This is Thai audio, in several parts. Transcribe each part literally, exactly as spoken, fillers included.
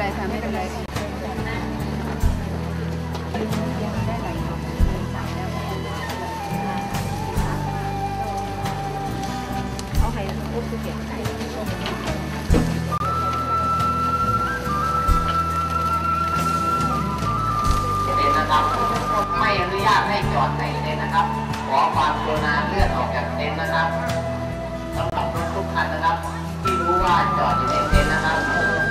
ค่ะไม่เป็นไรเอาให้ลูกเก็บไข่นะครับไม่อนุญาตให้จอดในเต็นท์นะครับขอความกรุณาเลื่อนออกจากเต็นท์นะครับสำหรับรถทุกคันนะครับที่รู้ว่าจอดอยู่ในเต็นท์นะครับ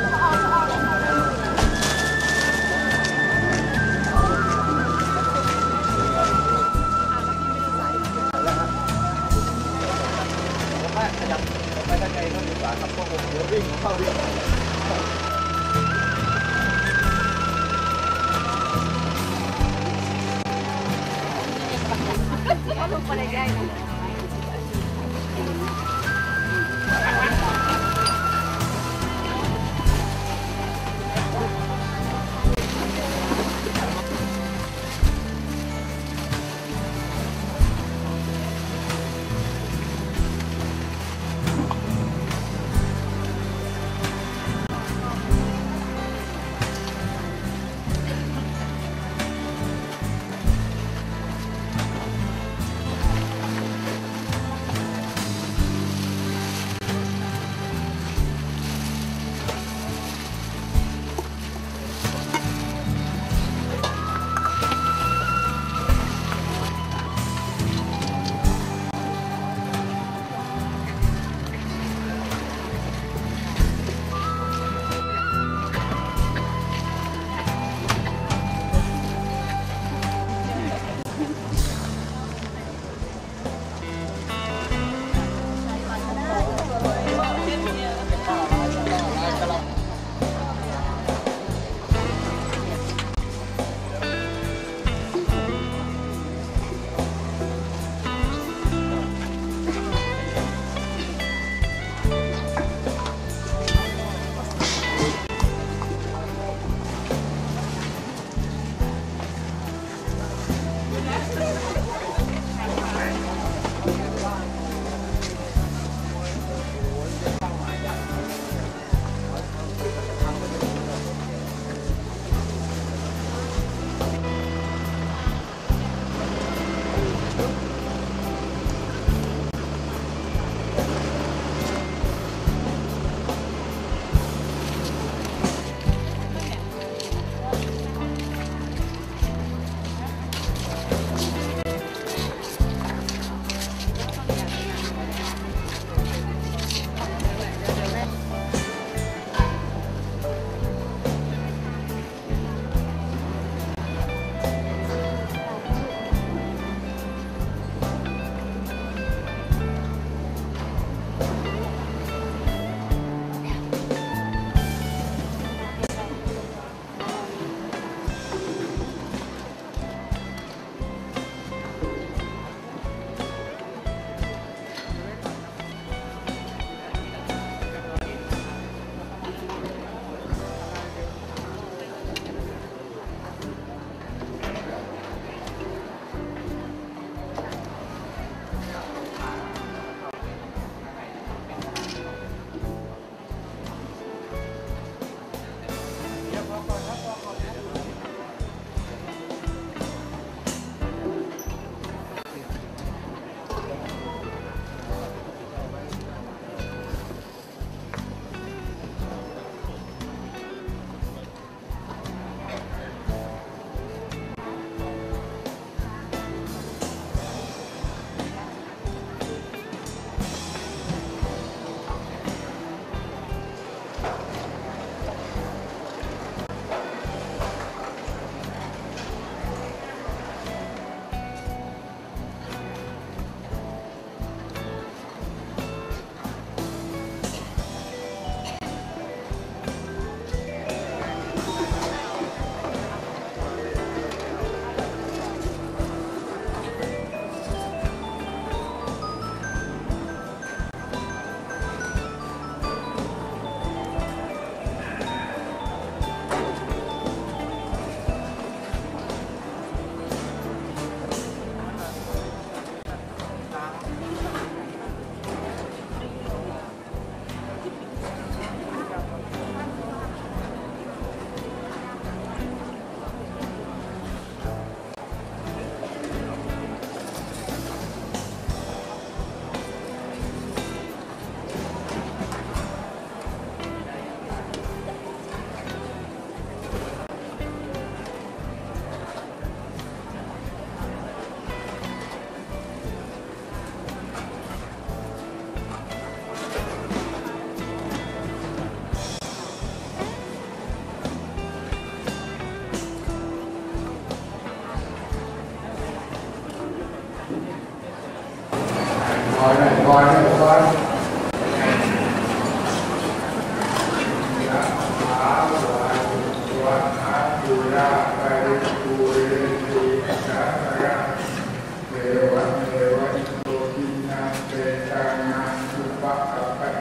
ขยับไปด้านในก็ดีกว่าครับพวกผมเดี๋ยววิ่งเข้าวิ่งเขาลงไปได้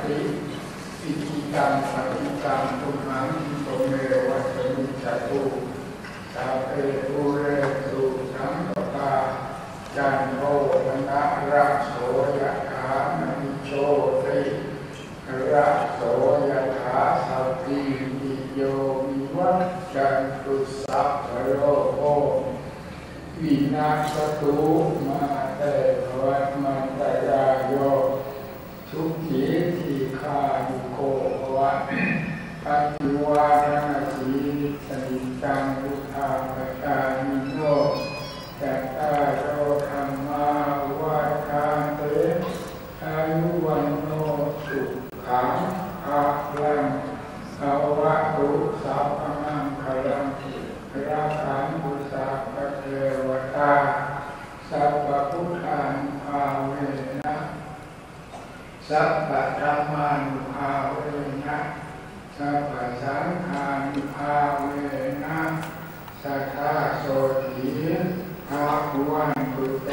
ติอิจิตังปฏิตังตุมหังตุเมวัสมิจจตุสาเปปุเรตุสังกปาจันโทปนะระโสยถามณิโชติระโสยถาสัพพิติโยวิวัจจันตุสัพพะโลกวินาศตุมาเตภวัตมันตรายโยทุกขีทีขายุโกภวะปฏิวานาสีสนิจังพุทธาปตานิโยจัตตารโอธรรมาวัฏานเตอายุวันโนสุขังภะลังภวะตุสัพพมังคลังราคันตุสัพพะเทวตาสัพพะพุทธานุภาเวนะสัพพะธัมมานุภาเวนะสัพพะสังฆานุภาเวนะสัทธาโสติภาวันตุเต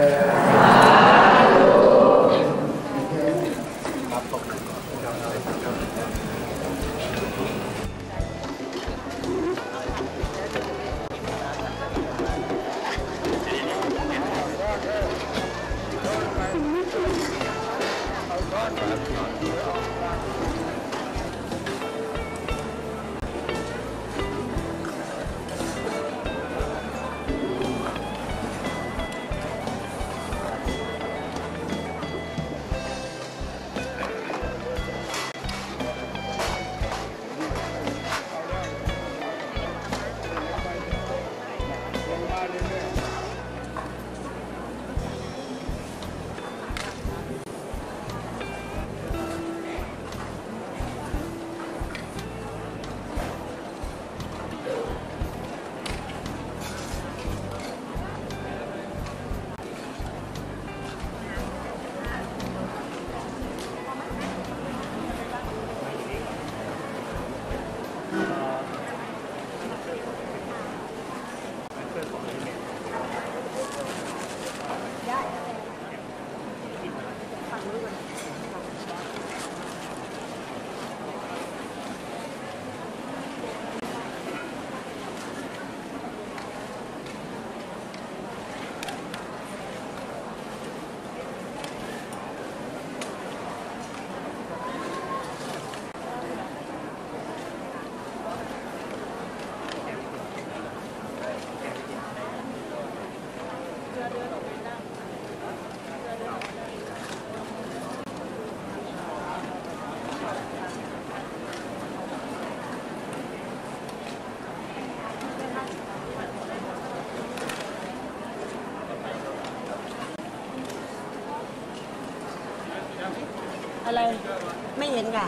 อะไรไม่เห็นค่ะ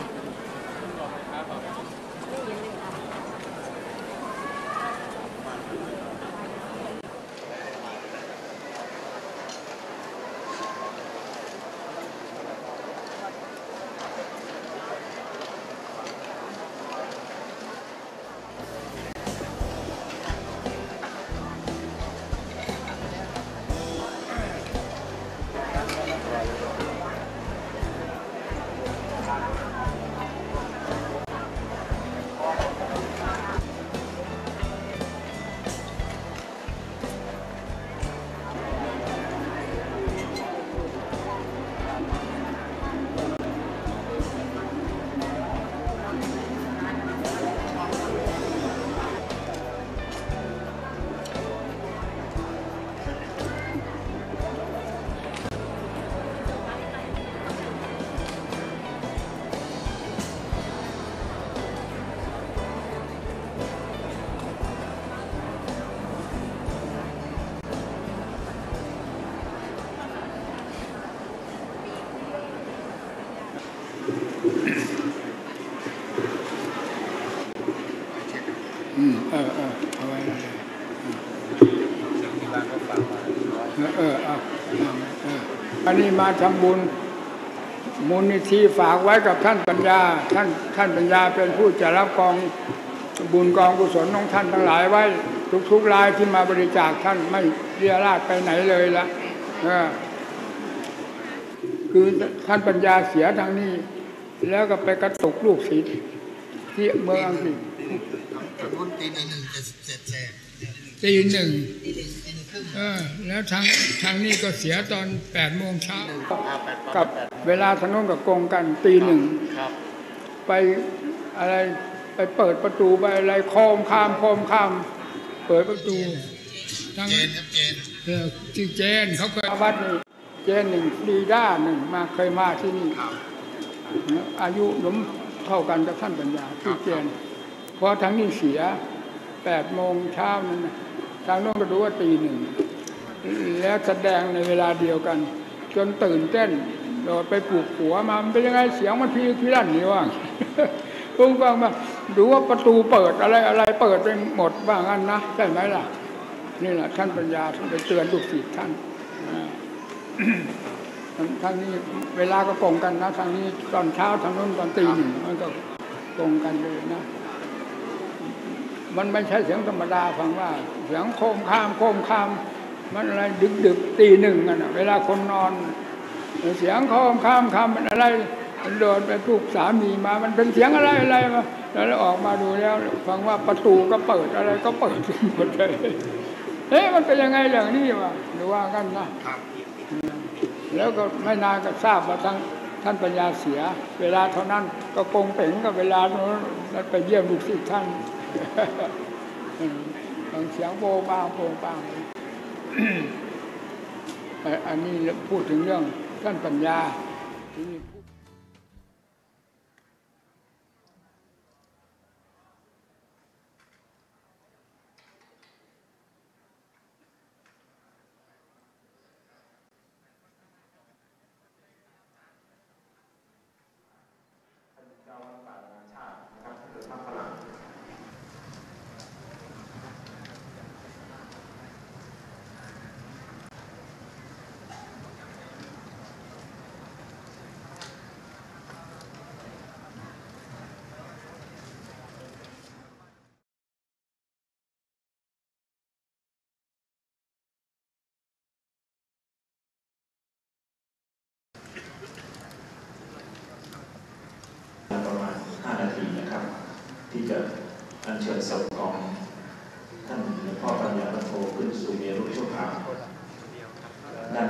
อืมเออเออเอาไว้เลยเออเอาเอออันนี้มาทำบุญมูลนิธิฝากไว้กับท่านปัญญาท่านท่านปัญญาเป็นผู้จะรับกองบุญกองกุศลของท่านทั้งหลายไว้ทุกๆรายที่มาบริจาคท่านไม่เรียราดไปไหนเลยละเออคือท่านปัญญาเสียทางนี้แล้วก็ไปกระตุกลูกศิษย์ที่เมืองอังกฤษตีหนึ่งตีหนึ่งเออแล้วทางทางนี้ก็เสียตอนแปดโมงเช้ากับเวลาทางโน้นกับกงกันตีหนึ่งไปอะไรไปเปิดประตูไปอะไรโคมคามโคมคามเปิดประตูทางเออที่เจนเขาเคยวัดนี่เจนหนึ่งดีด้าหนึ่งมาเคยมาที่นี่อายุล้มเท่ากันกับท่านปัญญาที่เจนเพราะทั้งนี้เสียแปดโมงเช้านั่นทางโน้นก็รู้ว่าตีหนึ่งแล้วแสดงในเวลาเดียวกันจนตื่นเต้นโดดไปปลูกหัวมามันเป็นยังไงเสียงมันพีพิลั่นนี่ว่างพุ่งฟังมาดูว่าประตูเปิดอะไรอะไรเปิดไปหมดว่างั้นนะใช่ไหมล่ะนี่แหละท่านปัญญาท่านไปเตือนลูกศิษย์ท่านทางนี้เวลาก็ตรงกันนะทางนี้ตอนเช้าทางโน้นตอนตีหนึ่งมันก็ตรงกันเลยนะมันไม่ใช่เสียงธรรมดาฟังว่าเสียงโคมคามโคมคามมันอะไรดึกดึกตีหนึ่งกันเวลาคนนอนเสียงโคมคามคามมันอะไรมันโดนไปปลุกสามีมามันเป็นเสียงอะไรอะไรมาแล้วออกมาดูแล้วฟังว่าประตูก็เปิดอะไรก็เปิดหมดเลยเอ๊ะมันเป็นยังไงอย่างนี้วะหรือว่ากันนะแล้วก็ไม่นานก็ทราบว่าทั้งท่านปัญญาเสียเวลาเท่านั้นก็กงเป่งกับเวลาโน้นแล้วไปเยี่ยมลูกศิษย์ท่านเสียงโบบ้าโบบ้าอันนี้พูดถึงเรื่องท่านปัญญาประมาณห้านาทีนะครับที่จะอัญเชิญศพของท่านหลวงพ่อปัญญาโทขึ้นสู่เมรุชั่วคราวนั่น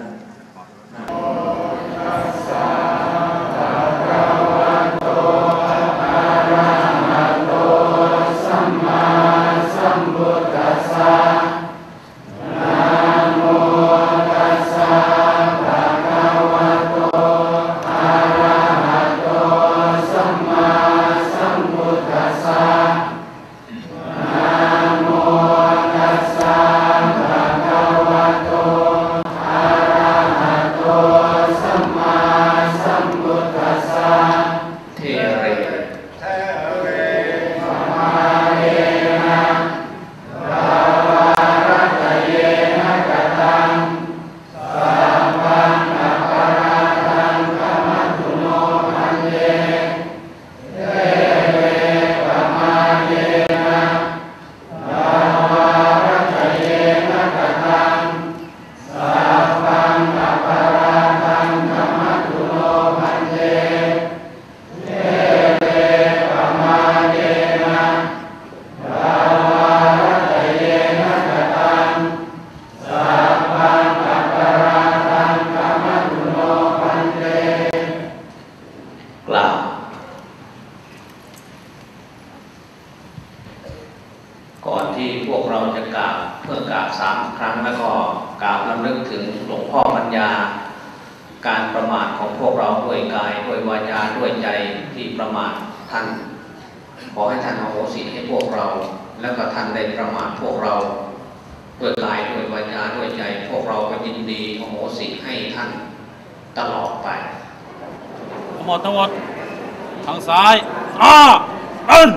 ก่อนที่พวกเราจะกราบเพื่อกราบสามครั้งแล้วก็กราบรำลึกถึงหลวงพ่อปัญญาการประมาทของพวกเราด้วยกายด้วยวาจาด้วยใจที่ประมาทท่านขอให้ท่านอโหสิให้พวกเราแล้วก็ท่านได้ประมาทพวกเราด้วยกายด้วยวาจาด้วยใจพวกเราก็ยินดีอโหสิให้ท่านตลอดไปทั้งหมดทั้งหมดทางซ้ายอ้าเอิ้น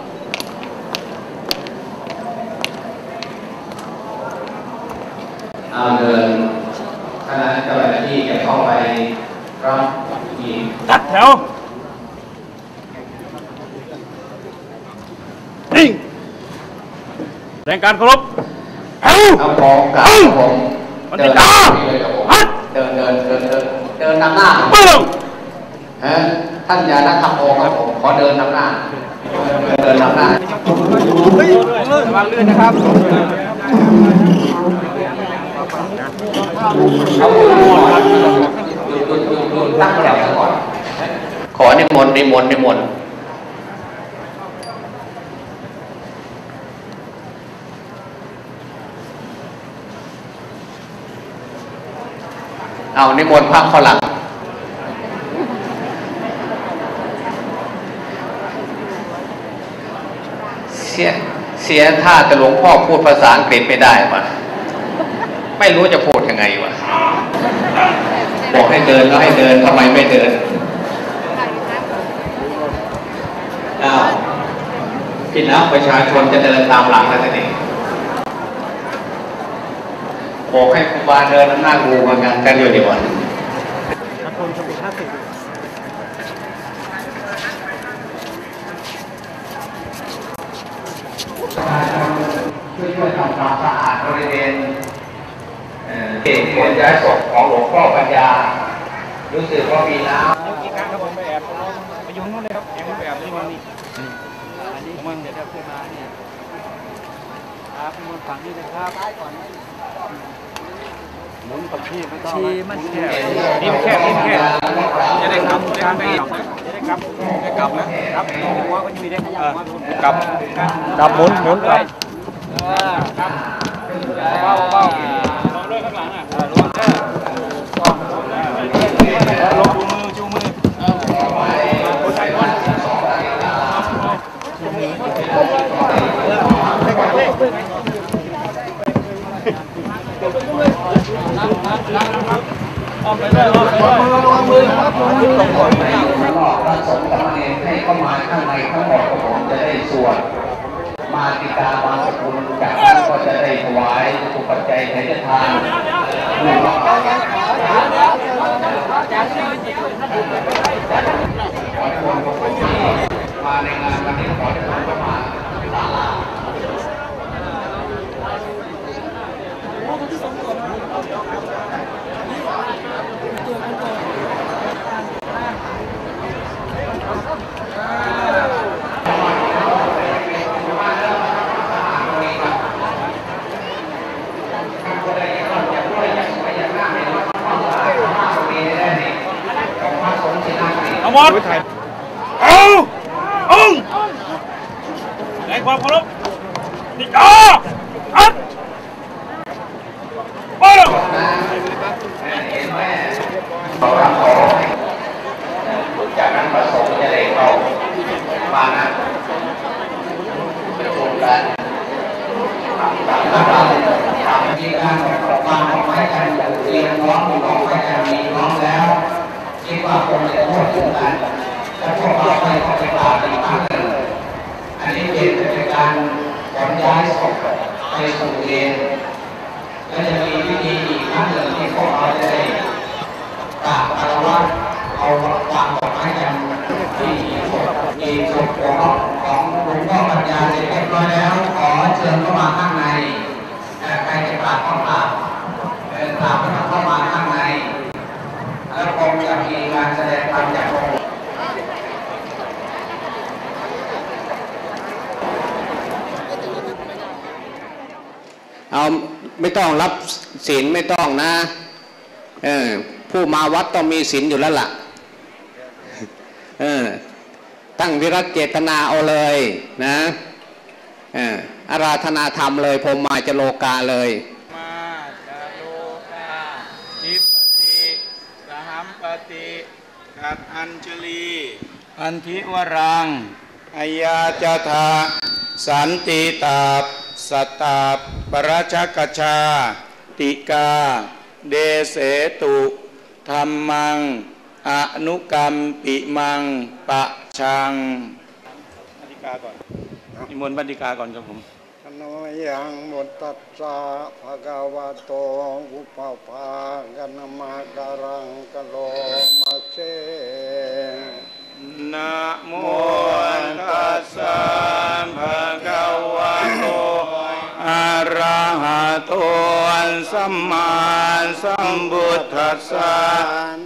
เอาเดินคณะเจ้าหน้าที่จะเข้าไปรับอีกตัดแถวนิ่งแรงการเคารพเอาของกลางผมเดินเดินเดินเดินเดินเดินนำหน้าปึ้งฮะท่านยานัทธรรมโอครับผมขอเดินนำหน้าเดินนำหน้าเฮ้ยระวังลื่นนะครับตั้งแถวก่อนขอนิมนต์นิมนต์นิมนต์เอานิมนต์พระฝรั่งเสียเสียท่าแต่หลวงพ่อพูดภาษาอังกฤษไม่ได้ปะไม่รู้จะพูดยังไงวะบอกให้เดินก็ให้เดินทำไมไม่เดินอ้าวพี่น้องประชาชนจะเดินตามหลังแล้วทีนี้บอกให้ครูบาเดินน้ำหน้าครูมากันกันอยู่ดีกว่าช่วยช่วยทำความสะอาดบริเวณเขตขนย้ายศพของหลวงพ่อปัญญารู้สึกว่ามีน้ำกี่ครั้งครับผมไปแอบไปอยู่นู้นเลยครับแอบไปแอบที่มันนี่อันนี้มันเดี๋ยวขึ้นมาเนี่ยครับมันฝั่งนี้นะครับหมุนกับที่ไม่ต้องชีมันแคบนี่มันแคบนี่มันแคบจะได้กลับการไปจะได้กลับได้กลับนะครับหัวก็จะมีได้กลับกลับหมุนหมุนไปครับเบาเบาลงด้วยข้างหลังอ่ะลงเด้อลงจูมือจูมือคนไทยคนอ้อมไปเลยอ้อมไปเลยลงมือครับลงมือลงมือพระสงฆ์ทั้งเองให้เข้ามาข้างในทั้งหมดของผมจะได้สวดมาติกาบางสกุลจากนั้นก็จะได้ถวายอุปัจจัยไถ่ทานผู้รับมาในงานวันนี้ขอให้ทุกท่านศาลาเอาหมดเอาองในความเคารพนี่จ้าอัดไปเลยจากนั้นประสงค์จะได้เข้ามานะเป็นโครงการทำตามขั้นตอนทำมีการวางดอกไม้จันทร์เรียงน้องดอกไม้จันทร์มีน้องแล้วคิดว่าคงจะพูดถึงกันแล้วพวกเราไปขอไปกราบอีกครั้งหนึ่งอันนี้เป็นการขนย้ายศพไปสู่เองและจะมีพิธีอีกครั้งหนึ่งที่พวกเราจะได้กราบคารวะเอาวางดอกไม้จันทร์ที่ศพมีศพของของหลวงพ่อปัญญาเสร็จเรียบร้อยแล้วขอเชิญเข้ามาข้างในใครจะกราบก็กราบเดินตามเข้ามาข้างในแล้วคงจะมีการแสดงธรรมจากองค์เอาไม่ต้องรับศีลไม่ต้องนะเออผู้มาวัดต้องมีศีลอยู่แล้วล่ะเออตั้งวิรัตเจตนาเอาเลยนะเอออาราธนาธรรมเลยพรหมาจโลกาเลยมาจโลกาทิปติสหัมปติกัดอัญชลีอันทิวรังอายาจธาสันติตาบสัตตาปราชกชาติกาเดเสตุธรรมังอนุกรรมปิมังปะชังบัณฑิกาก่อนนิมนต์บัณฑิกาก่อนครับผมโนยังมุตตัสสะภะคะวะโตอุปภากันมาการังกะโลมาเชนะโมตัสสะภะคะวะโตอะระหะโตสัมมาสัมพุทธัสสะ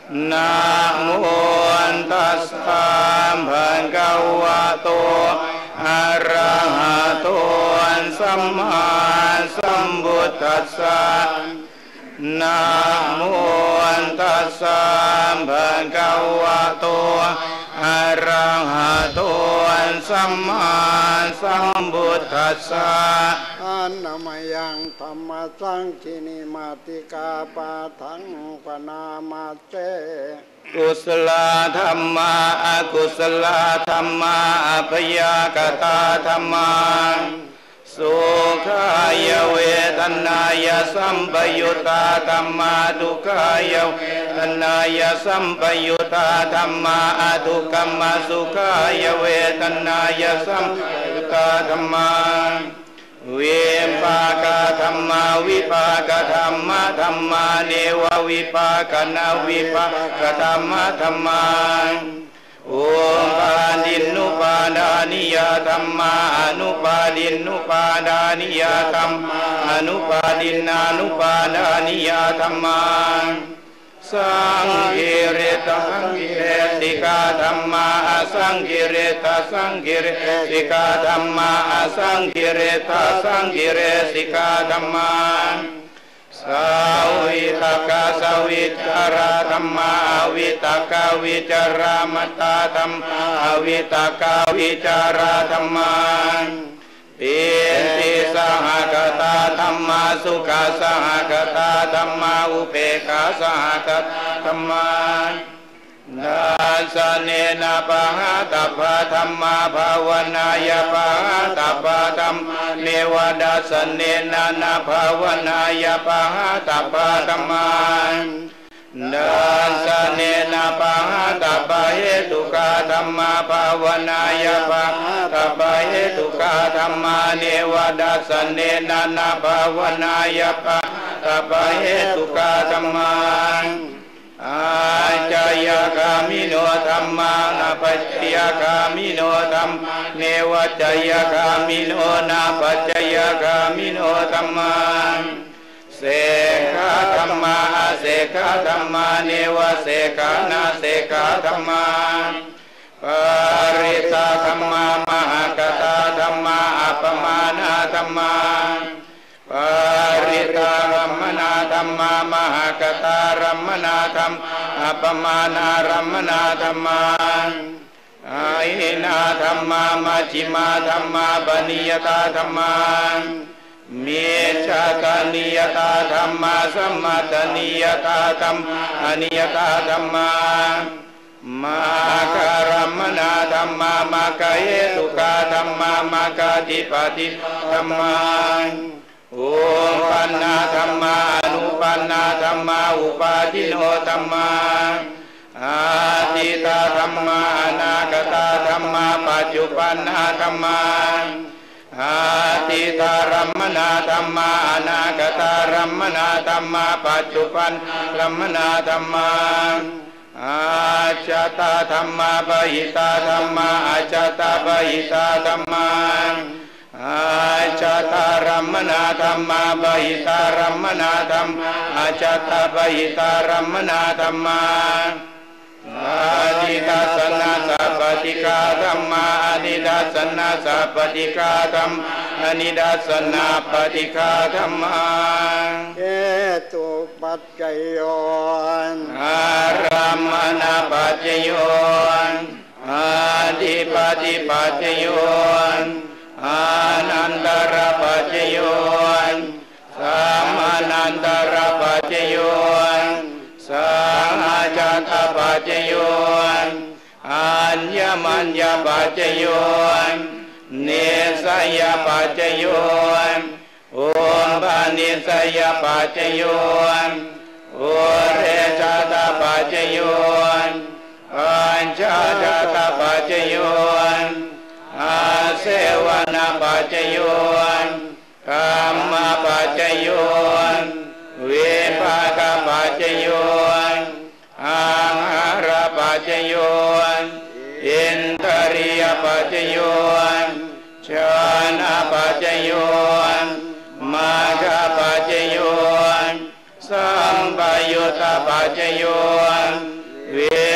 นะโมตัสสะภะคะวะโตอะระหะโตสัมมาสัมพุทธัสสะนะโมตัสสะภะคะวะโตอะระหะโตสัมมาสัมพุทธัสสะอันนามยังธรรมสังคินิมาติกาปาทังปนามาเตกุศลธรรมะอกุศลธรรมะอัพยากตาธรรมะสุขายเวทนายสัมปยุตตาธรรมะทุกขายเวทนายสัมปยุตตาธรรมะทุกขมสุขายเวทนายสัมปยุตตาธรรมะวิปากธรรมะวิปากธรรมะธรรมะเนววิปากนาวิปากธรรมะธรรมะอุปาดินุปาดานิยธรรมะอนุปาดินุปาดานิยธรรมะอนุปาดินานุปาดานิยธรรมะสังกิริตสังกิริติกาธรรมะสังกิริตสังกิริติกาธรรมะสังกิริตสังกิริติกาธรรมะสาวิตกาสวิจารธรรมะวิตกาวิจารมัตตาธรรมะวิตกาวิจารธรรมะปิติสหกตาธรรมะสุขสหกตาธรรมะอุเบกขาสหกตาธรรมะนาสเนนะปะหะตัพพะธรรมะภาวนายปะหะตัพพะธรรมะเนวดัสเนนะนะภาวนายปะหะตัพพะธรรมะนาสเนนะปะหะตัพพะเหตุกะธรรมะภาวนายปะหะตัพพะเหตุกะธรรมะเนวดัสเนนะนะภาวนายปะหะตัพพะเหตุกะธรรมะอาจายกามิโนธรรมานาปัจจยกามิโนธรรมเนวจายกามิโนนาปัจจยกามิโนธรรมาเสกธรรมาเสกธรรมาเนวเสกนาเสกธรรมาปริตาธรรมามหากตาธรรมาอัปมานาธรรมาปริตารัมมนาธรรมามหากตารัมมนาธรรมอัปมานารัมมนาธรรมาอาหินาธรรมามัชฌิมาธรรมาปนิยตาธรรมาเมชาตานิยตาธรรมาสัมมาตนิยตาธรรมอนิยตาธรรมามาการัมมนาธรรมามาคาเยตุกาธรรมามาคาติปติธรรมาอุปันนาธรรมาอนุปันนาธรรมาอุปาทิโนธรรมาอาทิตาธรรมาอนาคตาธรรมาปัจจุปันนาธรรมาอาทิตารัมมนาธรรมาอนาคตารัมมนาธรรมาปัจจุปันรัมมนาธรรมาอาจตาธรรมาปหิตาธรรมาอาจตาปหิตาธรรมาอาจตารัมมนาธรรมาปหิตารัมมนาธรรมอาจตาปหิตารัมมนาธรรมาอาดิดัสนาสัพพติกาธรรมาอาดิดัสนาสัพพติกาธรรมอานิดัสนาปฏิกาธรรมาเหตุปัจจโยอารัมมนาปัจจโยอาดิปฏิปัจจโยอานันตระปัจจโยสัมมานันตระปัจจโยสังอาจตปัจจโยอัญญมัญญปัจจโยเนสยปัจจโยโอปานิสยปัจจโยโอเรชาตปัจจโยปัญจจตปัจจโยอาเสวนาปัจจโยกรรมปัจจโยวิปากปัจจโยอาหารปัจจโยอินทรียปัจจโยชนะปัจจโยมาฆปัจจโยสัมปยุตตปัจจโย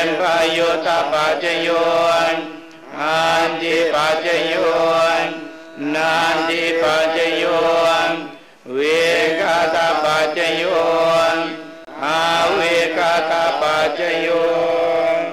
พยุตปัจจโยนอันติปัจจโยนนันติปัจจโยนเวกตปัจจโยนอาเวกตปัจจโยน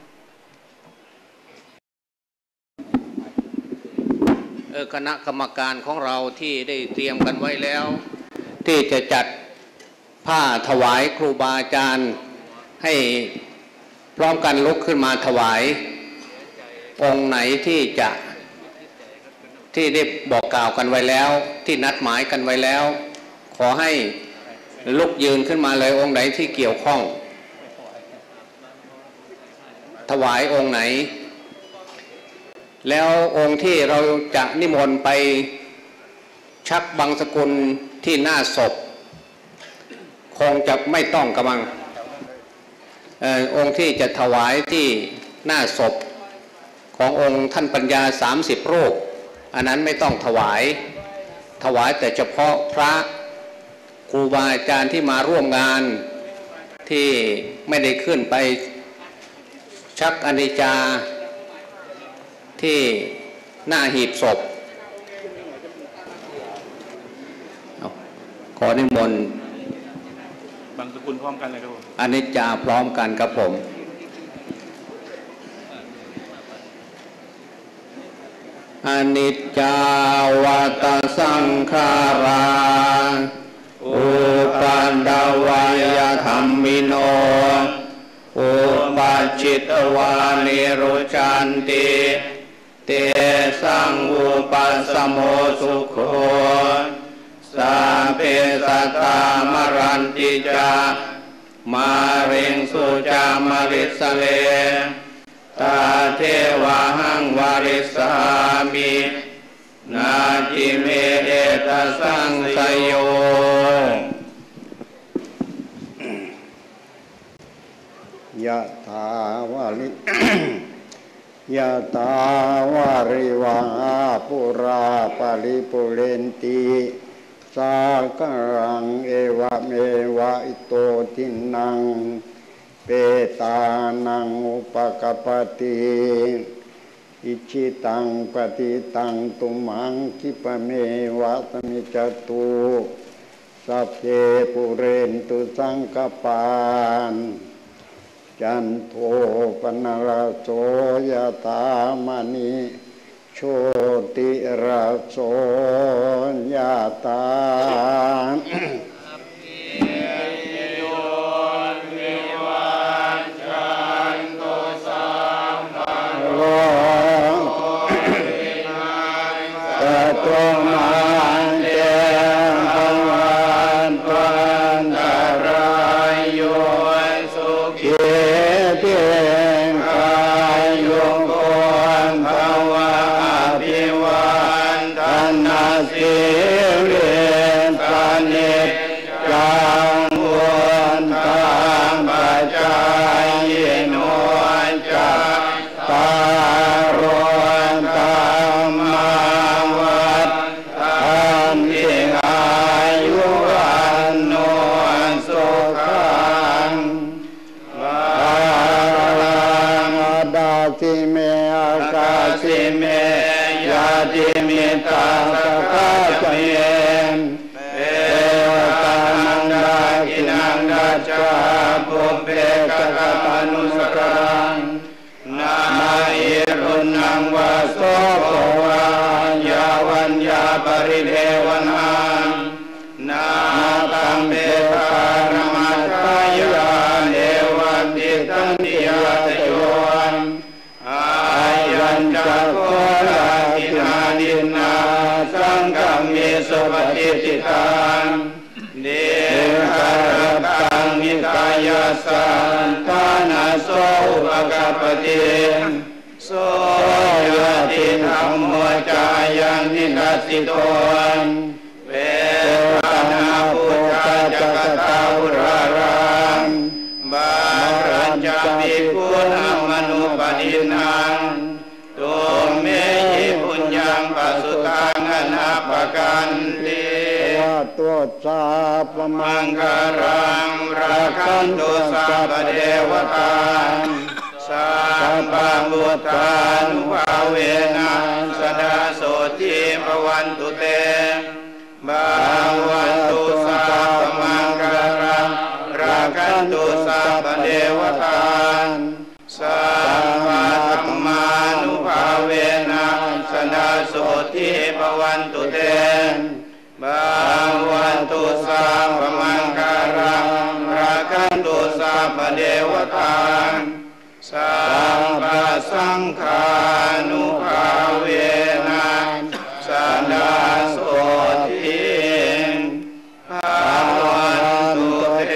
คณะกรรมการของเราที่ได้เตรียมกันไว้แล้วที่จะจัดผ้าถวายครูบาอาจารย์ให้พร้อมกันลุกขึ้นมาถวายองค์ไหนที่จะที่ได้บอกกล่าวกันไว้แล้วที่นัดหมายกันไว้แล้วขอให้ลุกยืนขึ้นมาเลยองค์ไหนที่เกี่ยวข้องถวายองค์ไหนแล้วองค์ที่เราจะนิมนต์ไปชักบังสกุลที่หน้าศพคงจะไม่ต้องกำลังเอ่อองค์ที่จะถวายที่หน้าศพขององค์ท่านปัญญาสามสิบรูปอันนั้นไม่ต้องถวายถวายแต่เฉพาะพระครูบาอาจารย์ที่มาร่วมงานที่ไม่ได้ขึ้นไปชักอนิจจาที่หน้าหีบศพขอนิมนต์บางสกุลพร้อมกันเลยครับผมอนิจจาพร้อมกันครับผมอนิจจาวัตสังขาราอุปันดวายธรรมิโนอุปัจิตวานิรุจันติเตสังอุปัสสโมสุโขสัพเพสัตตามรันติจามาเริงสุจามริสเลตาเทวะหังวาริสามินาจิเมเอตสังสยโยยะถาวาริ ยะถาวาริวาปุราปาริปุเรนติสากังเอวะเมวะอิโตทินังเปตานังอุปกปติอิชิตังปฏิตังตุมังคิปะเมวะตมิจตุสัพเพปุเรนตุสังกปานจันโทปนราโสยถามณิโชติราโสยถาตัวมันเตภวันวันตรายโยสุขีเพียงกายโยโกนภวะอภิวันตันนาสิเรนตานิจังวันตังปัจจายโนจักตารวันตัมมาสิเมอากาสิเมยาติมิตาสกาจเยนเอวตานังดากินังดัจจาปุเปกะกะปานุสกรังนาอิรุนังวาโสโกวายาวันยาปริเทวนังนาตัมเบตารมัตตายาเนวันติตันติยาตโยยัญจักโกราคินาดินาสังฆมิสุปฏิทิตังเดหะตังมิกายสันทานาโสอุปกปติโสยติธรรมโมจายังนินัสสิโตเวทนาพุทธจักตาอุรารังบารัญจภิกขุนังมนุปนินังตุเมหิปุญญังปัสสุตังอนัปปกันติวัตถุสาปมังคารังราคันตุสัพพเทวตามปังบุตตานุภาเวนะสดาโสติภวันตุเตบาวันตุสัพพมังคารังราคันตุสัพพเทวตาสัพพธรรมานุภาเวนะสดาโสติภวันตุเตบาวันตุสัพพมังคารังราคันตุสัพพเทวตาสัพพสังฆานุภาเวนะสดาโสติภวันตุเต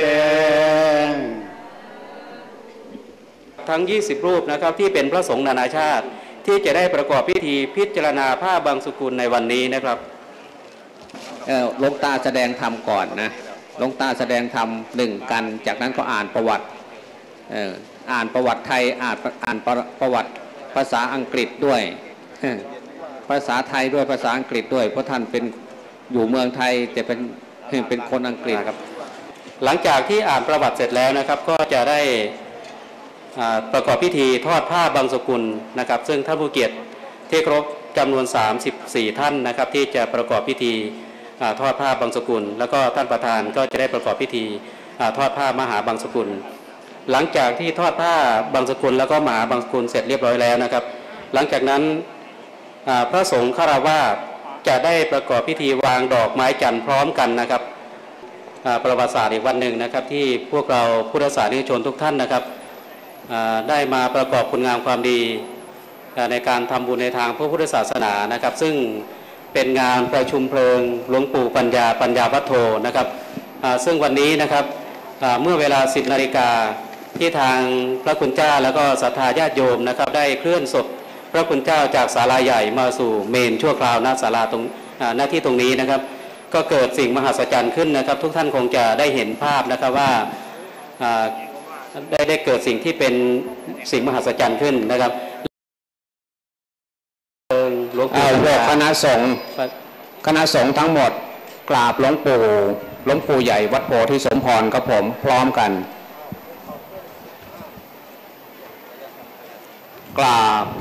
ทั้งยี่สิบรูปนะครับที่เป็นพระสงฆ์นานาชาติที่จะได้ประกอบพิธีพิจารณาผ้าบางสกุลในวันนี้นะครับหลวงตาแสดงธรรมก่อนนะหลวงตาแสดงธรรมหนึ่งกันจากนั้นก็อ่านประวัติอ่านประวัติไทยอ่านอ่านประวัติภาษาอังกฤษด้วยภาษาไทยด้วยภาษาอังกฤษด้วยเพราะท่านเป็นอยู่เมืองไทยแต่เป็นเป็นคนอังกฤษครับหลังจากที่อ่านประวัติเสร็จแล้วนะครับก็จะได้ประกอบพิธีทอดผ้าบางสกุลนะครับซึ่งท่านผู้เกียรติที่ครบจำนวนสามสิบสี่ท่านนะครับที่จะประกอบพิธีทอดผ้าบางสกุลแล้วก็ท่านประธานก็จะได้ประกอบพิธีทอดผ้ามหาบางสกุลหลังจากที่ทอดผ้าบางสกุลแล้วก็มหาบางสกุลเสร็จเรียบร้อยแล้วนะครับหลังจากนั้นพระสงฆ์ฆราวาสจะได้ประกอบพิธีวางดอกไม้จันทร์พร้อมกันนะครับประวัติศาสตร์อีกวันหนึ่งนะครับที่พวกเราพุทธศาสนิกชนทุกท่านนะครับได้มาประกอบคุณงามความดีในการทำบุญในทางพระพุทธศาสนานะครับซึ่งเป็นงานประชุมเพลิงหลวงปู่ปัญญาปัญญาวัฒโธนะครับซึ่งวันนี้นะครับเมื่อเวลาสิบนาฬิกาที่ทางพระคุณเจ้าแล้วก็ศรัทธาญาติโยมนะครับได้เคลื่อนศพพระคุณเจ้าจากศาลาใหญ่มาสู่เมนชั่วคราวณศาลาตรงหน้าที่ตรงนี้นะครับก็เกิดสิ่งมหัศจรรย์ขึ้นนะครับทุกท่านคงจะได้เห็นภาพนะครับว่าได้ได้เกิดสิ่งที่เป็นสิ่งมหัศจรรย์ขึ้นนะครับหลวงปู่พวกคณะสงฆ์คณะสงฆ์ทั้งหมดกราบหลวงปู่หลวงปู่ใหญ่วัดโพธิสมพรครับผมพร้อมกันกราบ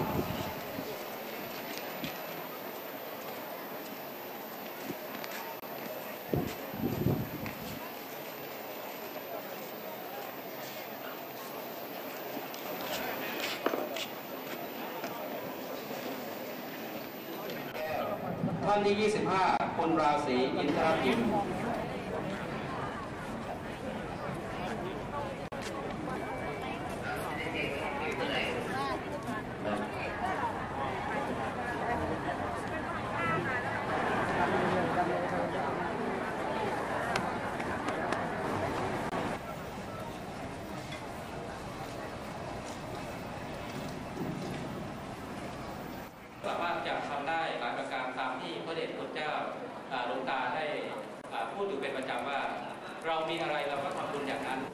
ท่านที่ยี่สิบห้าคุณราศีอินทรพิมพ์สามารถจะทำได้หลายประการตามที่พระเดชพระเจ้าหลวงตาได้พูดอยู่เป็นประจำว่าเรามีอะไรเราก็ทำบุญอย่างนั้น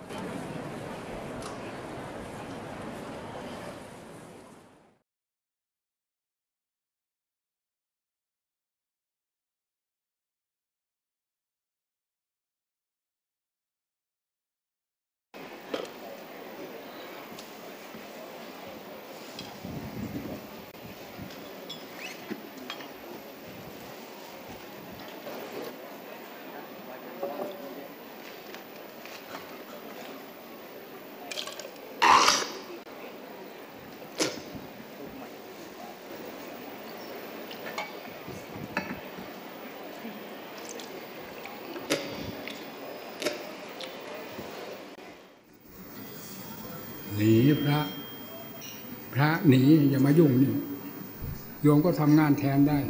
หนีพระพระหนีอย่ามายุ่งนี่โยมก็ทำงานแทนได้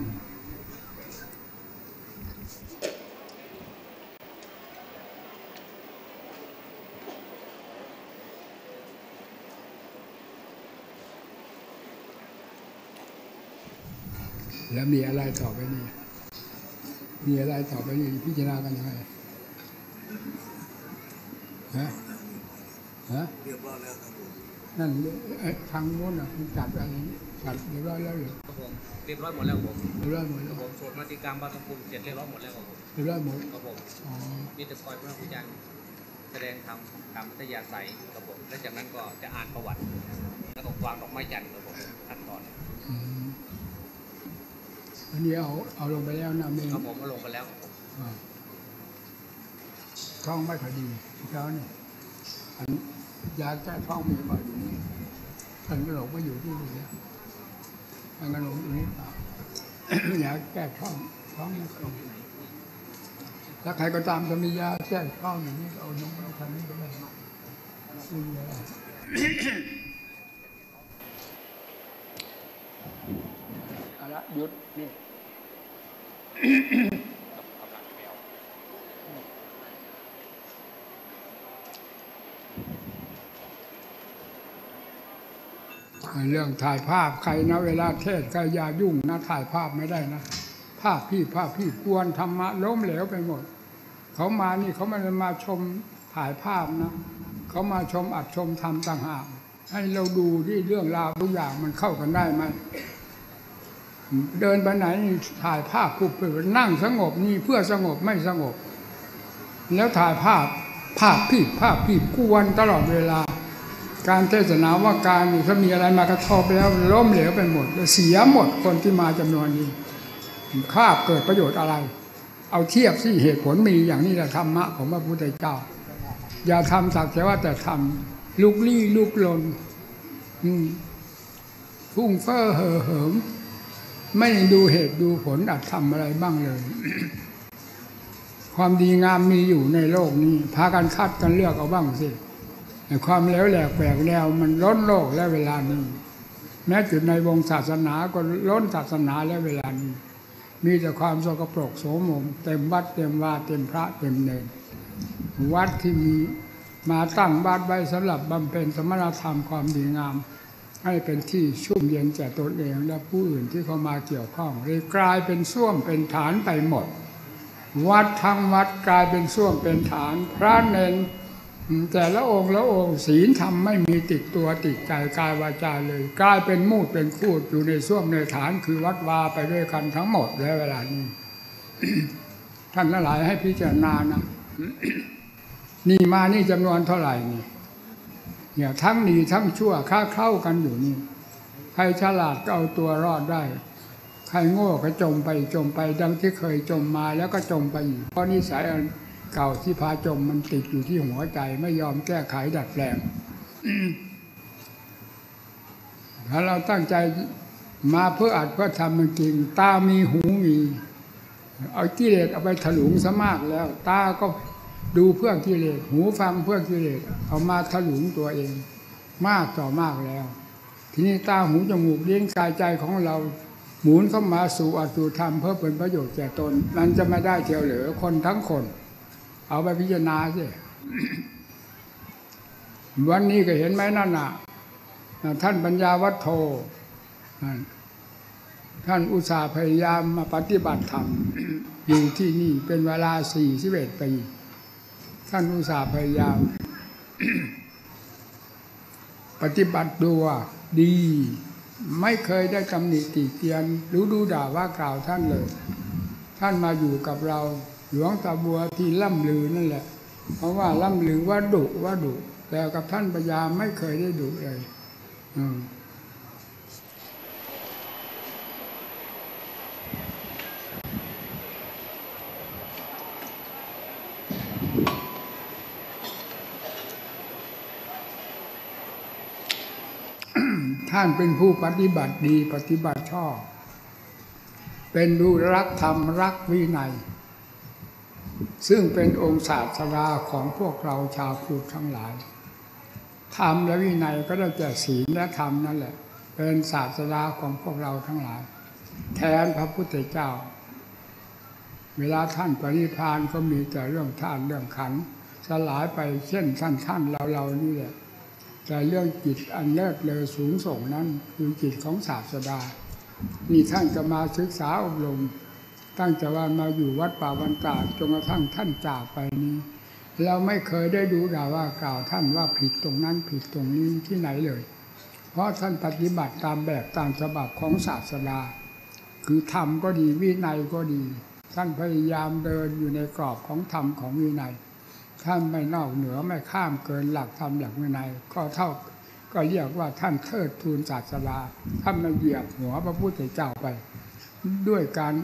แล้วมีอะไรต่อไปนี่มีอะไรต่อไปนี่พิจารณากันยังไงฮะฮะเรียบร้อยแล้วครับผมนั่นทางโน้นอ่ะคุณจัดอะไรจัดเรียบร้อยแล้วหรือครับผมเรียบร้อยหมดแล้วผมเรียบร้อยหมดแล้วผมสวดมาติกรรมบาตรภูมิเสร็จเรียบร้อยหมดแล้วครับผมเรียบร้อยหมดครับผมอ๋อมีแต่คอยพระพุทธเจ้าแสดงธรรมตามมัธยาศัยครับผมและจากนั้นก็จะอ่านประวัติแล้วก็วางดอกไม้จันทร์ครับผมขั้นตอนอันนี้เอาเอาลงไปแล้วนะเมงครับผมเอาลงไปแล้วครับผมท้องไม่ค่อยดีแล้วนี่อันยาแก้ท้องมีบ่อยอยู่นี่อันกระโหลกก็อยู่ที่นี่แล้วอันกระโหลกอยู่นี่เปล่ายาแก้ท้องท้องไม่ค่อยดีถ้าใครก็ตามจะมียาแก้ท้องอย่างนี้เอาน้องมาทำนี่ก็ได้ซื้อยาเอาละหยุดนี่เรื่องถ่ายภาพใครนะเวลาเทศก็อย่ายุ่งนะถ่ายภาพไม่ได้นะภาพพี่ภาพพี่กวนธรรมะล้มเหลวไปหมดเขามานี่เขาไม่ได้มาชมถ่ายภาพนะเขามาชมอัดชมทำต่างหากให้เราดูที่เรื่องราวทุกอย่างมันเข้ากันได้ไหมเดินไปไหนถ่ายภาพคุบไปนั่งสงบนี่เพื่อสงบไม่สงบแล้วถ่ายภาพภาพพี่ภาพพี่กวนตลอดเวลาการเทศนาว่าการถ้ามีอะไรมากระทบแล้วล้มเหลวไปหมดเสียหมดคนที่มาจำนวนนี้ข้าเกิดประโยชน์อะไรเอาเทียบสิเหตุผลมีอย่างนี้แหละธรรมะของพระพุทธเจ้าอย่าทำสักแต่ว่าแต่ทำลุกลี้ลุกลนพุ่งเฟ้อเห่อเหิมไม่ดูเหตุดูผลอาจทำอะไรบ้างเลย ความดีงามมีอยู่ในโลกนี้พากันคัดกันเลือกเอาบ้างสิความเลวแหลกแหวกแนวมันล้นโลกและเวลานี้แม้จุดในวงศาสนาก็ล้นศาสนาและเวลานี้มีแต่ความสกปรกโสมมเต็มวัดเต็มวาเต็มพระเต็มเนรวัดที่มีมาตั้งวัดไว้สำหรับบำเพ็ญสมณธรรมความดีงามให้เป็นที่ชุ่มเย็นแก่ตนเองและผู้อื่นที่เขามาเกี่ยวข้องเลยกลายเป็นส้วมเป็นฐานไปหมดวัดทั้งวัดกลายเป็นส้วมเป็นฐานพระเนรแต่ละองค์ละองค์ศีลธรรมไม่มีติดตัวติดใจกายวาจาเลยกลายเป็นมูดเป็นคูดอยู่ในส้วมในฐานคือวัดวาไปด้วยกันทั้งหมดในเวลานี้ ท่านทั้งหลายให้พิจารณานะ นี่มานี่จำนวนเท่าไหร่นี่เนี่ยทั้งดีทั้งชั่วค้าเข้ากันอยู่นี่ใครฉลาดก็เอาตัวรอดได้ใครโง่ก็จมไปจมไปดังที่เคยจมมาแล้วก็จมไปอีกเพราะนิสัยเก่าที่พาจมมันติดอยู่ที่หัวใจไม่ยอมแก้ไขดัดแปลง ถ้าเราตั้งใจมาเพื่ออัดเพื่อทำมันจริงตามีหูมีเอากิเลสเอาไปถลุงซะมากแล้วตาก็ดูเพื่อกิเลสหูฟังเพื่อกิเลสเอามาถลุงตัวเองมากต่อมากแล้วทีนี้ตาหูจมูกลิ้นกายใจของเราหมุนเข้ามาสู่อัตถุธรรมเพื่อเป็นประโยชน์แก่ตนนั้นจะไม่ได้เที่ยวเหลือคนทั้งคนเอาไปพิจารณาสิวันนี้ก็เห็นไหมนั่นน่ะท่านปัญญาวัฒโธท่านอุตส่าห์พยายามมาปฏิบัติธรรม อยู่ที่นี่เป็นเวลาสี่สิบเอ็ดปีท่านอุตส่าห์พยายาม ปฏิบัติดูว่าดีไม่เคยได้ตำหนิติเตียนหรือดูด่าว่ากล่าวท่านเลยท่านมาอยู่กับเราหลวงตาบัวที่ล่ำลือนั่นแหละเพราะว่าล่ำลือว่าดุว่าดุแต่กับท่านปัญญาไม่เคยได้ดุเลยท่านเป็นผู้ปฏิบัติดีปฏิบัติชอบเป็นผู้รักธรรมรักวินัยซึ่งเป็นองค์ศาสดาของพวกเราชาวพุทธทั้งหลายธรรมและวินัยก็ได้แก่ศีลและธรรมนั่นแหละเป็นศาสดาของพวกเราทั้งหลายแทนพระพุทธเจ้าเวลาท่านปรินิพพานก็มีแต่เรื่องธาตุเรื่องขันธ์สลายไปเช่นท่านท่านเราเรานี่แหละแต่เรื่องจิตอันเลิศเลอสูงส่งนั้นคือจิตของศาสดานี่ท่านจะมาศึกษาอบรมตั้งแต่ว่ามาอยู่วัดป่าวันตาจนกระทั่งท่านจากไปนี้เราไม่เคยได้ดูด่าว่ากล่าวท่านว่าผิดตรงนั้นผิดตรงนี้ที่ไหนเลยเพราะท่านปฏิบัติตามแบบตามฉบับของศาสดาคือธรรมก็ดีวินัยก็ดีท่านพยายามเดินอยู่ในกรอบของธรรมของวินัยท่านไม่นอกเหนือไม่ข้ามเกินหลักธรรมหลักวินัยก็เท่าก็เรียกว่าท่านเทิดทูนศาสดาท่านมาเหยียบหัวพระพุทธเจ้าไปด้วยการ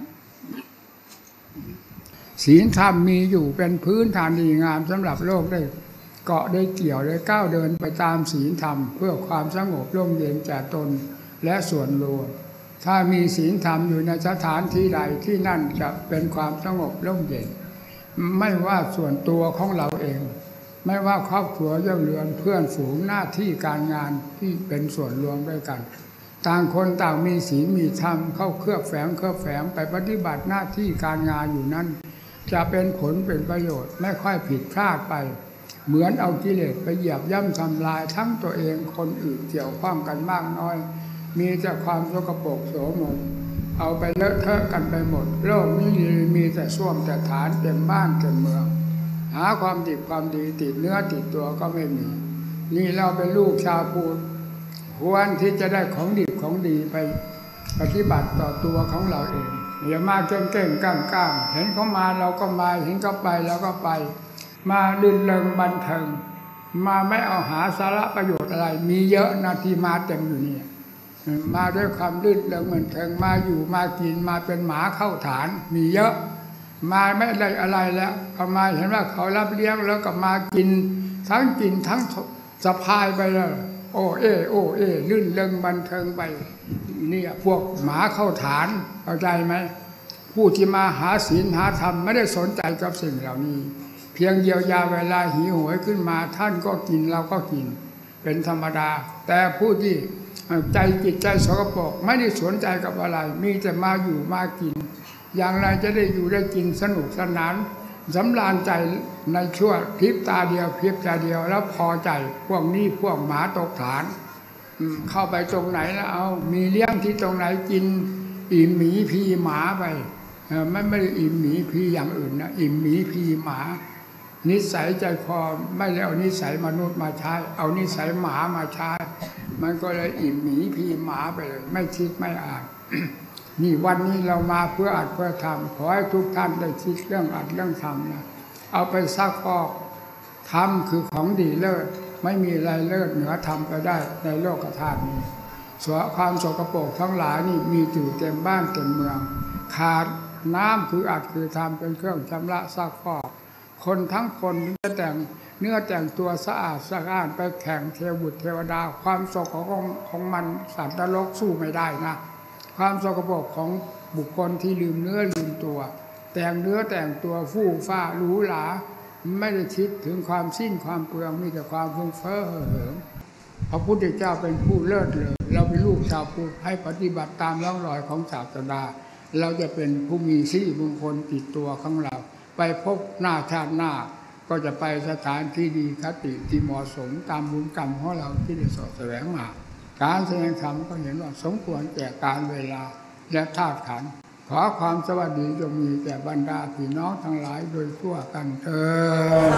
ศีลธรรมมีอยู่เป็นพื้นฐานดีงามสำหรับโลกได้เกาะได้เกี่ยวได้ก้าวเดินไปตามศีลธรรมเพื่อความสงบร่มเย็นแก่ตนและส่วนรวมถ้ามีศีลธรรมอยู่ในสถานที่ใดที่นั่นจะเป็นความสงบร่มเย็นไม่ว่าส่วนตัวของเราเองไม่ว่าครอบครัวเย่าเรือนเพื่อนฝูงหน้าที่การงานที่เป็นส่วนรวมด้วยกันต่างคนต่างมีศีลมีธรรมเข้าเคลือบแฝงเคลือบแฝงไปปฏิบัติหน้าที่การงานอยู่นั้นจะเป็นผลเป็นประโยชน์ไม่ค่อยผิดพลาดไปเหมือนเอากิเลสไปเหยียบย่ำทำลายทั้งตัวเองคนอื่นเกี่ยวข้องกันมากน้อยมีแต่ความสกปรกโสมมเอาไปเลอะเทอะกันไปหมดโลกนี้มีแต่ส้วมแต่ฐานเต็มบ้านเต็มเมืองหาความดีความดีติดเนื้อติดตัวก็ไม่มีนี่เราเป็นลูกชาวพุทธควรที่จะได้ของดีของดีไปปฏิบัติต่อตัวของเราเองอย่ามาเก่งเก่งก้างก้างเห็นเขามาเราก็มาเห็นเขาไปเราก็ไปมาลื่นเริงบันเทิงมาไม่เอาหาสาระประโยชน์อะไรมีเยอะนาทีมาเต็มอยู่นี่มาด้วยความลื่นเริงบันเทิงมาอยู่มากินมาเป็นหมาเข้าฐานมีเยอะมาไม่ได้อะไรแล้วเขามาเห็นว่าเขารับเลี้ยงแล้วก็มากินทั้งกินทั้งสะพายไปแล้วโอ้เอโอ้เอลื่นเริงบันเทิงไปนี่พวกหมาเข้าฐานเข้าใจไหมผู้ที่มาหาศีลหาธรรมไม่ได้สนใจกับสิ่งเหล่านี้เพียงเยียวยาเวลาหิวโหยขึ้นมาท่านก็กินเราก็กินเป็นธรรมดาแต่ผู้ที่ใจจิตใจสกปรกไม่ได้สนใจกับอะไรมีแต่มาอยู่มากินอย่างไรจะได้อยู่ได้กินสนุกสนานสำราญใจในชั่วพริบตาเดียวพริบตาเดียวแล้วพอใจพวกนี้พวกหมาตกฐานเข้าไปตรงไหนแล้วเอามีเลี้ยงที่ตรงไหนกินอิ่มหมีพีหมาไปไม่ไม่ได้อิ่มหมีพีอย่างอื่นนะอิ่มหมีพีหมานิสัยใจคอไม่ได้เอานิสัยมนุษย์มาใช้เอานิสัยหมามาใช้มันก็เลยอิ่มหมีพีหมาไปเลยไม่คิดไม่อ่าน นี่วันนี้เรามาเพื่ออัดเพื่อทำขอให้ทุกท่านได้คิดเรื่องอัดเรื่องทำนะเอาไปซักฟอกทำคือของดีเลิศไม่มีอะไรเลิศเหนือทำไปได้ในโลกธาตุนี้ส่วนความสกปรกทั้งหลายนี่มีอยู่เต็มบ้านเต็มเมืองขาดน้ำคืออัดคือทำเป็นเครื่องชำระซักฟอกคนทั้งคนจะแต่งเนื้อแต่งตัวสะอาดสะอาดไปแข่งเทวบุตรเทวดาความสกปรกของมันสัตว์นรกสู้ไม่ได้นะความสกปรกของบุคคลที่ลืมเนื้อลืมตัวแต่งเนื้อแต่งตัวฟู่ฟ้าหรูหราไม่ได้คิดถึงความสิ้นความเปลืองมีแต่ความฟุ้งเฟ้อเห่อเหิมพระพุทธเจ้าเป็นผู้เลิศเลยเราเป็นลูกชาวพุทธให้ปฏิบัติตามร่องรอยของศาสดาเราจะเป็นผู้มีสิริมงคลติดตัวของเราไปพบหน้าชาติหน้าก็จะไปสถานที่ดีคติที่เหมาะสมตามบุญกรรมของเราที่ได้สอดแสวงมาการแสดงธรรมก็เห็นว่าสมควรแก่การเวลาและธาตุขันธ์ขอความสวัสดีจงมีแก่บรรดาพี่น้องทั้งหลายโดยทั่วกันเถิด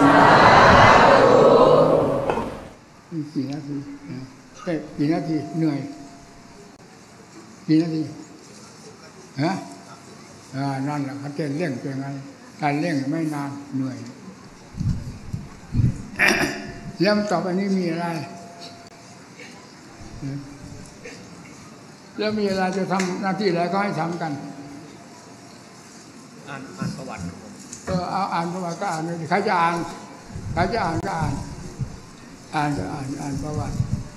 อีกกี่นาทีเอ๊ะกี่นาทีเหนื่อยกี่นาทีฮะอ่านั่นแหละเขาจะเร่งเป็นไงการเร่งไม่นานเหนื่อยแล้วต่อไปนี้มีอะไรแล้วมีอะไรจะทำหน้าที่อะไรก็ให้ทำกันอ่านอ่านประวัติเออเอาอ่านประวัติก็อ่านเลยใครจะอ่านใครจะอ่านก็อ่านอ่านก็อ่านอ่านประวัติ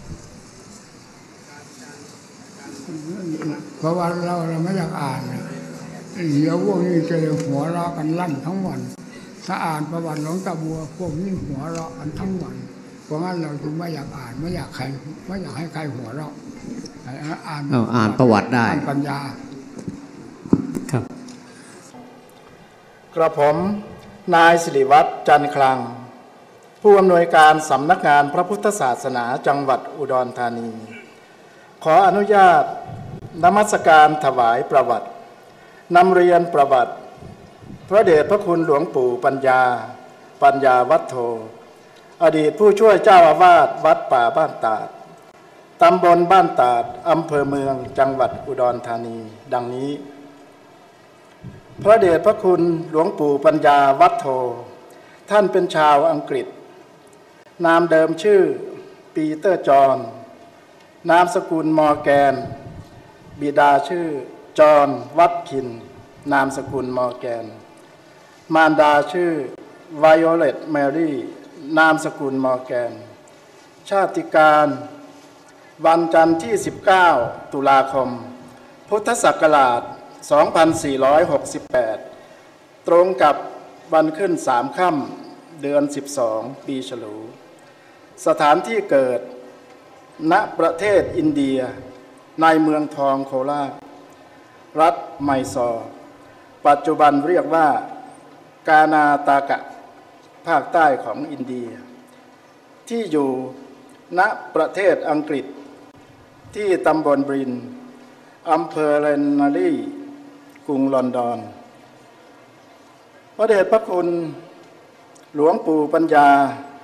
เพราะว่าเราเราไม่อยากอ่านเดี๋ยวพวกนี้จะหัวเราะกันลั่นทั้งวันถ้าอ่านประวัติหลวงตาบัวพวกนี้หัวเราะกันทั้งวันเพราะงั้นเราจึงไม่อยากอ่านไม่อยากใครไม่อยากให้ใครหัวเราะอ่านอ่านประวัติได้ปัญญาครับกระผมนายศิริวัฒน์จันทร์คลังผู้อำนวยการสำนักงานพระพุทธศาสนาจังหวัดอุดรธานีขออนุญาตนมัสการถวายประวัตินำเรียนประวัติพระเดชพระคุณหลวงปู่ปัญญาปัญญาวัฒโธอดีตผู้ช่วยเจ้าอาวาสวัดป่าบ้านตาดตำบลบ้านตาดอำเภอเมืองจังหวัดอุดรธานีดังนี้พระเดชพระคุณหลวงปู่ปัญญาวัฒโธท่านเป็นชาวอังกฤษนามเดิมชื่อปีเตอร์จอห์นนามสกุลมอร์แกนบิดาชื่อจอห์นวัตคินนามสกุลมอร์แกนมารดาชื่อไวโอเลตแมรี่นามสกุลมอร์แกนชาติการวันจันทร์ที่สิบเก้าตุลาคมพุทธศักราชสองพันสี่ร้อยหกสิบแปดตรงกับวันขึ้นสามค่ำเดือนสิบสองปีฉลูสถานที่เกิดณประเทศอินเดียในเมืองทองโคราชรัฐไมซอร์ปัจจุบันเรียกว่ากานาตากะภาคใต้ของอินเดียที่อยู่ณประเทศอังกฤษที่ตำบลบรินอำเภอเรนนารีกรุงลอนดอนพระเดชพระคุณหลวงปู่ปัญญา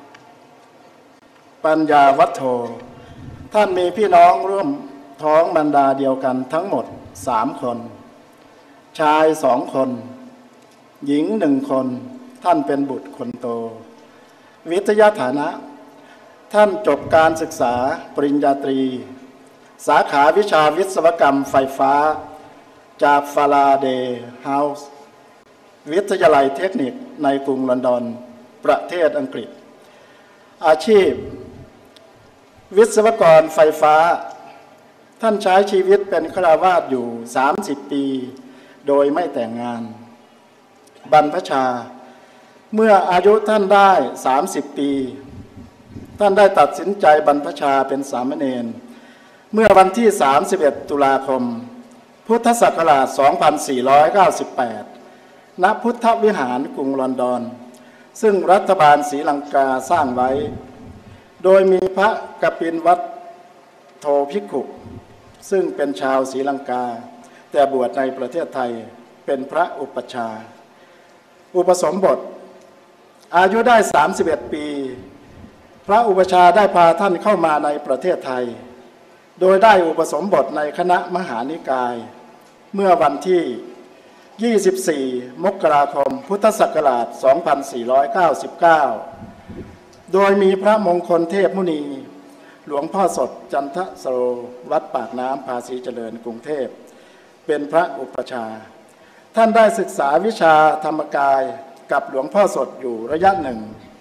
ปัญญาวัฒโธท่านมีพี่น้องร่วมท้องบรรดาเดียวกันทั้งหมดสามคนชายสองคนหญิงหนึ่งคนท่านเป็นบุตรคนโตวิทยาฐานะท่านจบการศึกษาปริญญาตรีสาขาวิชาวิศวกรรมไฟฟ้าจากฟาราเดย์เฮาส์วิทยาลัยเทคนิคในกรุงลอนดอนประเทศอังกฤษอาชีพวิศวกรไฟฟ้าท่านใช้ชีวิตเป็นฆราวาสอยู่สามสิบปีโดยไม่แต่งงานบรรพชาเมื่ออายุท่านได้สามสิบปีท่านได้ตัดสินใจบรรพชาเป็นสามเณรเมื่อวันที่สามสิบเอ็ดตุลาคมพุทธศักราชสองพันสี่ร้อยเก้าสิบแปดณพุทธวิหารกรุงลอนดอนซึ่งรัฐบาลศรีลังกาสร้างไว้โดยมีพระกปิลวัฒโธภิกขุซึ่งเป็นชาวศรีลังกาแต่บวชในประเทศไทยเป็นพระอุปัชฌาย์อุปสมบทอายุได้สามสิบเอ็ดปีพระอุปัชฌาย์ได้พาท่านเข้ามาในประเทศไทยโดยได้อุปสมบทในคณะมหานิกายเมื่อวันที่ยี่สิบสี่มกราคมพุทธศักราชสองพันสี่ร้อยเก้าสิบเก้าโดยมีพระมงคลเทพมุนีหลวงพ่อสดจันทสโรวัดปากน้ำภาษีเจริญกรุงเทพเป็นพระอุปัชฌาย์ท่านได้ศึกษาวิชาธรรมกายกับหลวงพ่อสดอยู่ระยะหนึ่ง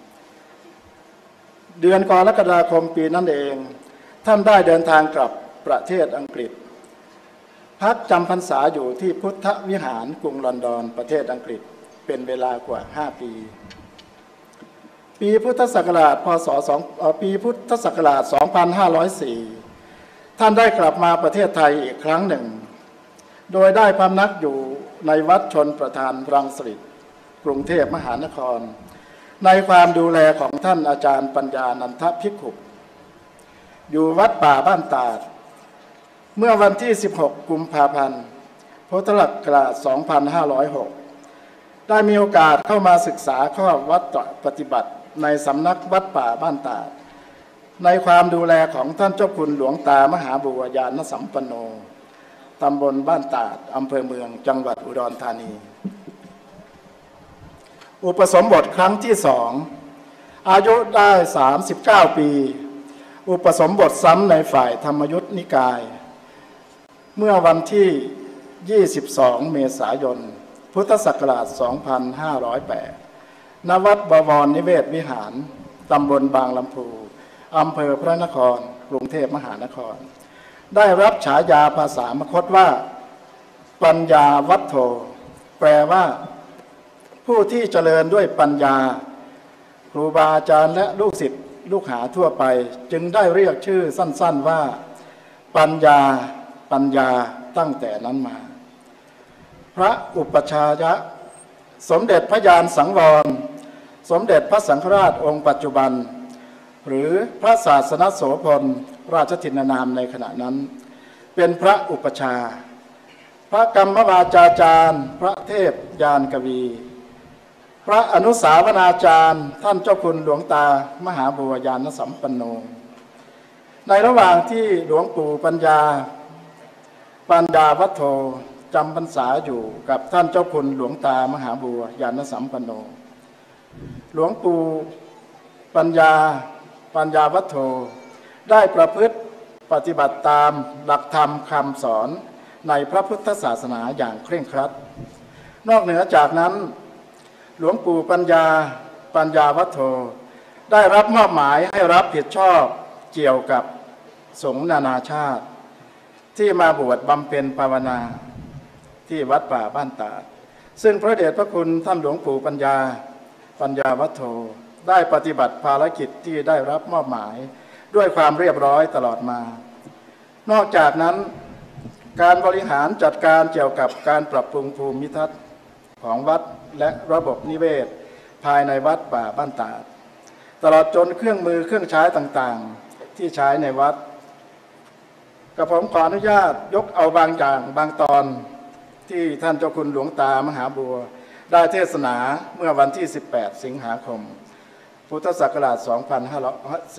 เดือนกรกฎาคมปีนั้นเองท่านได้เดินทางกลับประเทศอังกฤษพักจำพรรษาอยู่ที่พุทธวิหารกรุงลอนดอนประเทศอังกฤษเป็นเวลากว่าห้าปีปีพุทธศักราชพศสองปีพุทธศักราชสองพันห้าร้อยสี่ท่านได้กลับมาประเทศไทยอีกครั้งหนึ่งโดยได้พำนักอยู่ในวัดชนประทานรังสิตกรุงเทพมหานครในความดูแลของท่านอาจารย์ปัญญานันทภิกขุอยู่วัดป่าบ้านตาดเมื่อวันที่สิบหกกุมภาพันธ์พุทธศักราชสองพันห้าร้อยหกได้มีโอกาสเข้ามาศึกษาข้อวัดปฏิบัติในสำนักวัดป่าบ้านตาดในความดูแลของท่านเจ้าคุณหลวงตามหาบัวญาณสัมปันโนตำบลบ้านตาดอำเภอเมืองจังหวัดอุดรธานีอุปสมบทครั้งที่สองอายุได้สามสิบเก้าปีอุปสมบทซ้ำในฝ่ายธรรมยุทธนิกายเมื่อวันที่ยี่สิบสองเมษายนพุทธศักราชสองพันห้าร้อยแปดณวัดบวรนิเวศวิหารตำบลบางลำพูอำเภอพระนครกรุงเทพมหานครได้รับฉายาภาษามคธว่าปัญญาวัฒโธแปลว่าผู้ที่เจริญด้วยปัญญาครูบาอาจารย์และลูกศิษย์ลูกหาทั่วไปจึงได้เรียกชื่อสั้นๆว่าปัญญาปัญญาตั้งแต่นั้นมาพระอุปัชฌายะสมเด็จพระญาณสังวรสมเด็จพระสังฆราชองค์ปัจจุบันหรือพระศาสนโสพลราชทินนามในขณะนั้นเป็นพระอุปัชฌาย์พระกรรมวาจาจารย์พระเทพยานกวีพระอนุสาวนาจารย์ท่านเจ้าคุณหลวงตามหาบัวญาณสัมปันโนในระหว่างที่หลวงปู่ปัญญาปัญญาวัฒโธจำพรรษาอยู่กับท่านเจ้าคุณหลวงตามหาบัวญาณสัมปันโนหลวงปู่ปัญญาปัญญาวัฒโธได้ประพฤติปฏิบัติตามหลักธรรมคำสอนในพระพุทธศาสนาอย่างเคร่งครัดนอกเหนือจากนั้นหลวงปู่ปัญญาปัญญาวัฒโธได้รับมอบหมายให้รับผิดชอบเกี่ยวกับสงฆ์นานาชาติที่มาบวชบำเพ็ญภาวนาที่วัดป่าบ้านตาดซึ่งพระเดชพระคุณท่านหลวงปู่ปัญญาปัญญาวัฒโธได้ปฏิบัติภารกิจที่ได้รับมอบหมายด้วยความเรียบร้อยตลอดมานอกจากนั้นการบริหารจัดการเกี่ยวกับการปรับปรุงภูมิทัศน์ของวัดและระบบนิเวศภายในวัดป่าบ้านตาดตลอดจนเครื่องมือเครื่องใช้ต่างๆที่ใช้ในวัดกระผมขออนุญาตยกเอาบางอย่างบางตอนที่ท่านเจ้าคุณหลวงตามหาบัวได้เทศนาเมื่อวันที่สิบแปดสิงหาคมพุทธศักราชสองพันห้าร้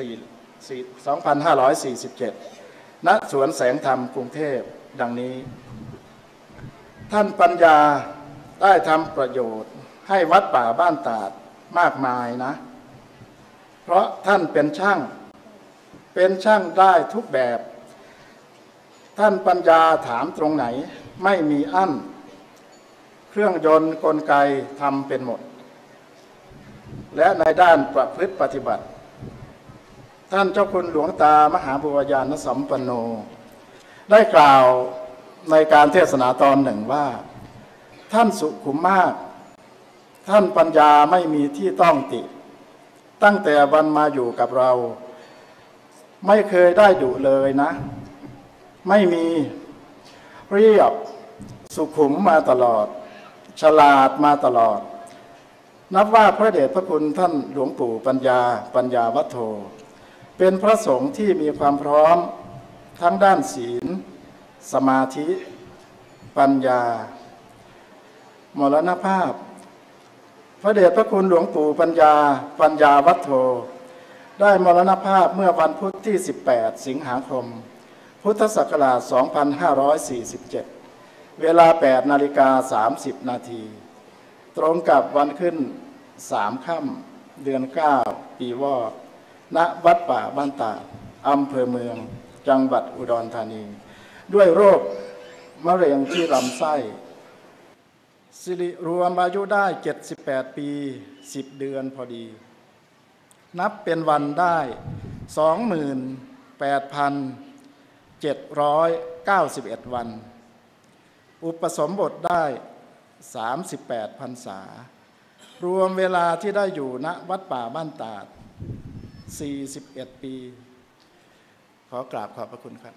อยสี่สิบเจ็ด ณ สวนแสงธรรมกรุงเทพดังนี้ท่านปัญญาได้ทำประโยชน์ให้วัดป่าบ้านตาดมากมายนะเพราะท่านเป็นช่างเป็นช่างได้ทุกแบบท่านปัญญาถามตรงไหนไม่มีอั้นเครื่องยนต์กลไกทำเป็นหมดและในด้านประพฤติปฏิบัติท่านเจ้าคุณหลวงตามหาบัวญาณสัมปันโนได้กล่าวในการเทศนาตอนหนึ่งว่าท่านสุขุมมากท่านปัญญาไม่มีที่ต้องติตั้งแต่วันมาอยู่กับเราไม่เคยได้ดุเลยนะไม่มีเรียบสุขุมมาตลอดฉลาดมาตลอดนับว่าพระเดชพระคุณท่านหลวงปู่ปัญญาปัญญาวัฒโธเป็นพระสงฆ์ที่มีความพร้อมทั้งด้านศีลสมาธิปัญญามรณภาพพระเดชพระคุณหลวงปู่ปัญญาปัญญาวัฒโธได้มรณภาพเมื่อวันพุธที่สิบแปดสิงหาคมพุทธศักราชสองพันห้าร้อยสี่สิบเจ็ดเวลาแปดนาฬิกาสามสิบนาทีตรงกับวันขึ้นสามค่ำเดือนเก้าปีวอกณวัดป่าบ้านตาดอำเภอเมืองจังหวัดอุดรธานีด้วยโรคมะเร็งที่ลำไส้สิริรวมอายุได้เจ็ดสิบแปดปีสิบเดือนพอดีนับเป็นวันได้สองหมื่นแปดพันเจ็ดร้อยเก้าสิบเอ็ดวันอุปสมบทได้สามสิบแปดพรรษารวมเวลาที่ได้อยู่ณวัดป่าบ้านตาดสี่สิบเอ็ดปีขอกราบขอบพระคุณครับ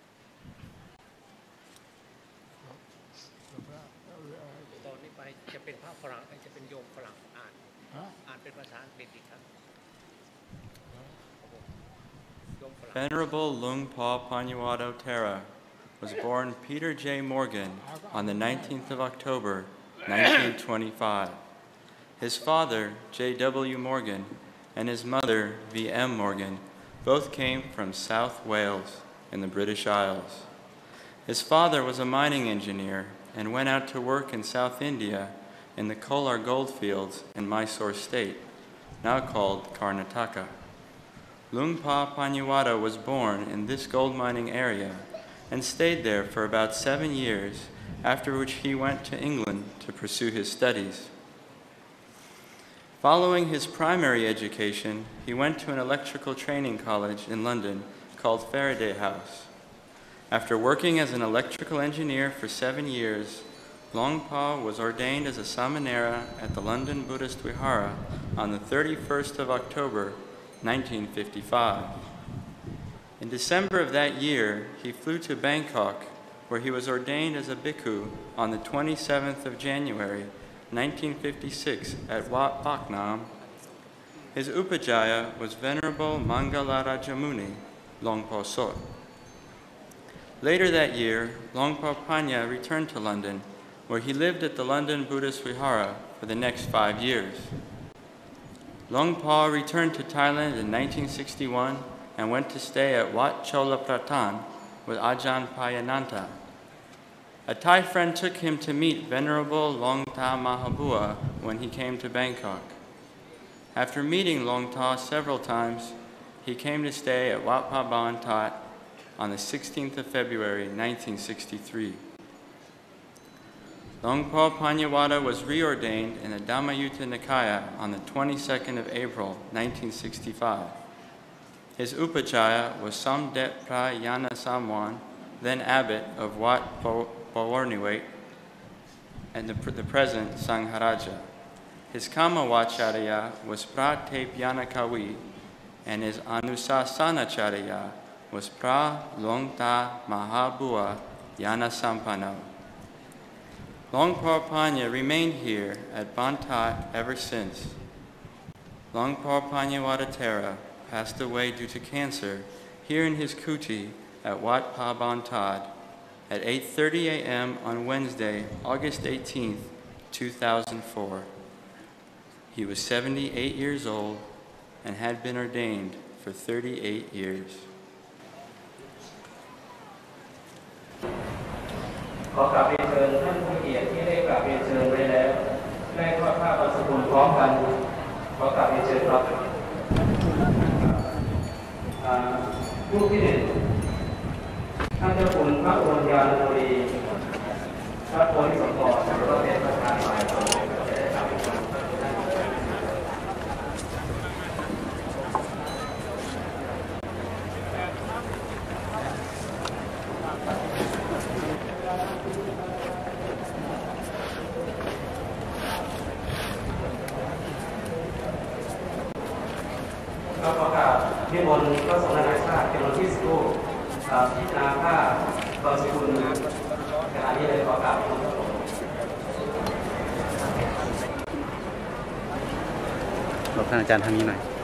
ตอนนี้ไปจะเป็นภาพฝรั่งจะเป็นโยมฝรั่งอ่านอ่านเป็นภาษาอังกฤษอีกครับ Venerable Lung Pa Panyawado Thera was born Peter J. Morgan on the nineteenth of October, nineteen twenty-five. His father, J W Morgan, and his mother, V M Morgan, both came from South Wales in the British Isles. His father was a mining engineer and went out to work in South India in the Kolar goldfields in Mysore state, now called Karnataka. Lungpa Panyawada was born in this gold mining area and stayed there for about seven years, after which he went to England to pursue his studies. Following his primary education, he went to an electrical training college in London called Faraday House. After working as an electrical engineer for seven years, Longpa was ordained as a Samanera at the London Buddhist Vihara on the thirty-first of October, nineteen fifty-five. In December of that year, he flew to Bangkok, where he was ordained as a bhikkhu on the twenty-seventh of January, nineteen fifty-six at Wat Paknam. His upajjhaya was Venerable Mangalara Jamuni, Longpa Sot. Later that year, Longpa Panya returned to London, where he lived at the London Buddhist Vihara for the next five years. Longpa returned to Thailand in nineteen sixty-one and went to stay at Wat Chola Pratan with Ajahn Payananta. A Thai friend took him to meet Venerable Longta Mahabua when he came to Bangkok. After meeting Longta several times, he came to stay at Wat Pa Ban Tat on the sixteenth of February, nineteen sixty-three. Longpo Panyawada was reordained in the Dhammayutta Nikaya on the twenty-second of April, nineteen sixty-five. His upachaya was Samdet Prayana Samwan, then abbot of Wat Pawarniwait, and the, the present Sangharaja. His Kamawacharya was Pratepyana Kawi, and his Anusasanacharya was Pra Longta Mahabua Yana Sampano. Longpo Panya remained here at Bantat ever since. Longpo Panyawada Thera passed away due to cancer here in his kuti at Wat Pa Bantad at eight thirty a m on Wednesday, August eighteenth, two thousand four. He was seventy-eight years old and had been ordained for thirty-eight years. ขอกราบเรียนเชิญท่านผู้เกียรติที่ได้กราบเรียนเชิญไว้แล้วได้ทอดผ้าบางสกุลพร้อมกันขอกราบเรียนเชิญครับรูปที่หนึ่งท่านเจ้าคุณพระอุญญาณบุรีพระโพธิสมภารหรือว่าเป็นประธานฝ่ายสงฆ์จะได้กราบเรียนเชิญก็ประกาศนิมนต์พระสงฆ์นานาชาติเป็นวันที่สิบรูปพิจารณาผ้าบางสกุลขณะนี้เลยขอกราบนิมนต์พระสงฆ์บอกท่านอาจารย์ทางนี้หน่อย